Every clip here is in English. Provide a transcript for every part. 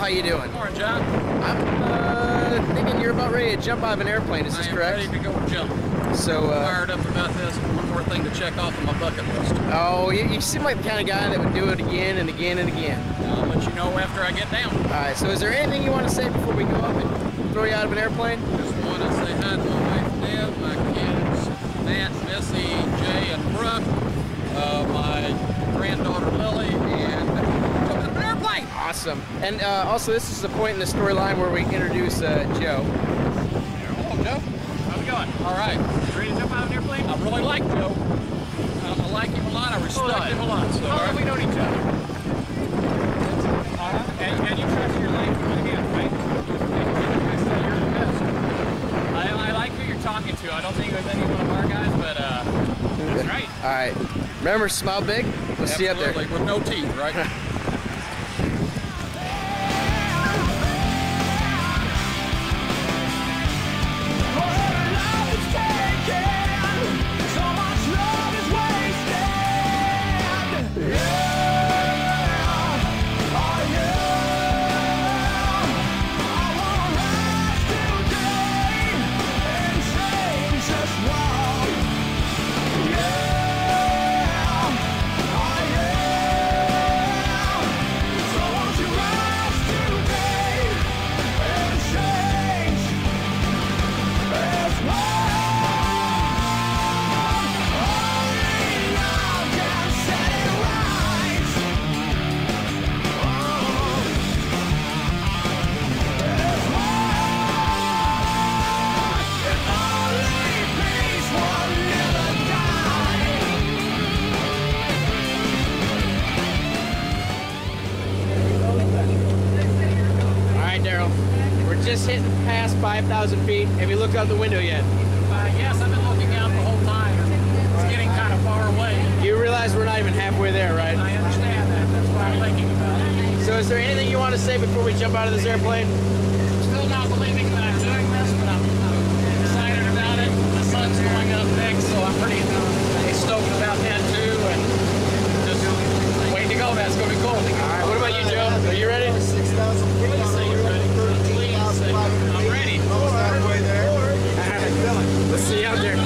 how you doing? Morning, John. I'm thinking you're about ready to jump out of an airplane. Is this correct? I'm ready to go jump. So, fired up about this. One more thing to check off on my bucket list. Oh, you seem like the kind of guy that would do it again and again and again. I'll let you know after I get down. All right. So, is there anything you want to say before we go up and throw you out of an airplane? Just want to say hi to my wife, Deb, my kids, Matt, Missy, Jay, and Brooke, my granddaughter Lily, and jump out of an airplane. Awesome. And also, this is the point in the storyline where we introduce Joe. Hello, Joe. How's it going? All right. Ready to jump out of an airplane? I really like Joe. I like him a lot. I respect him a lot. So, how long have we known each other? And you trust your life with him, right? You're the best. I like who you're talking to. I don't think it was any one of our guys, but that's right. All right. Remember, smile big. We'll see you up there. With no teeth, right? Darrell, we're just hitting past 5,000 feet. Have you looked out the window yet? Yes, I've been looking out the whole time. It's getting kind of far away. You realize we're not even halfway there, right? I understand that. That's why I'm thinking about it. So is there anything you want to say before we jump out of this airplane? Still not believing that I'm doing this, but I'm excited about it. The sun's going up next, so I'm pretty stoked about that too. And just waiting to go. That's going to be cool. All right, what about you, Joe? Are you ready? 6,000 feet. I'm ready. Halfway there. Let's see you out there.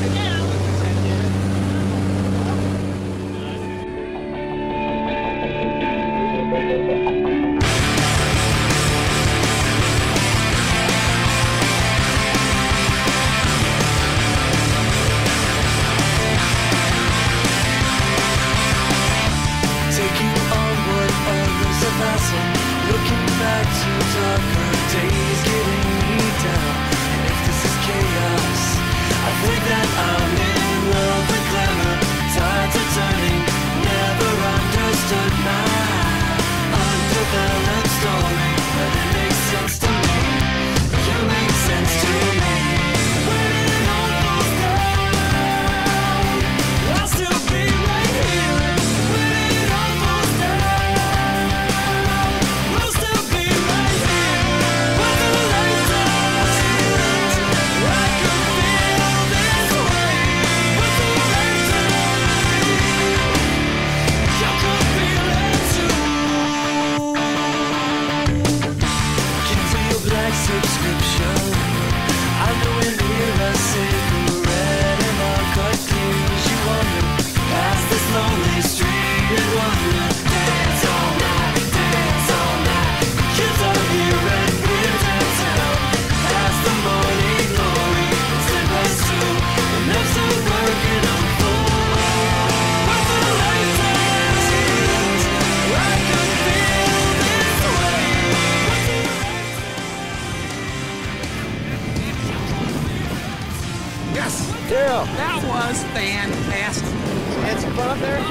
Taking onward others are passing, looking back to darker days, getting me down. And if this is chaos, I think that I'm in love with glamour. Tides are turning, never understood my undeveloped story, but it makes sense to me. You make sense to me. When it all goes down, I'll still be right here. When it all goes down, we'll still be right here. When the lights out, I can feel this way. When the lights out, you can feel it too. Cancel your black subscription. I know in here a cigarette and I'll cut things you wander past this lonely street and wonder. Dance all night, dance all night. Kids are here and we're downtown. Past the morning glory, step us through. And there's a working on full. With the lights out, I can feel this way. With the Yes. Darrell, That was fantastic. had some fun up there?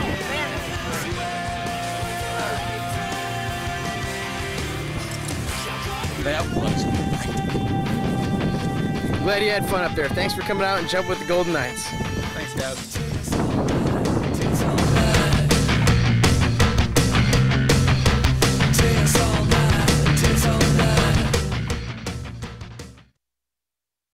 That was Glad you had fun up there. Thanks for coming out and jumping with the Golden Knights. Thanks, guys.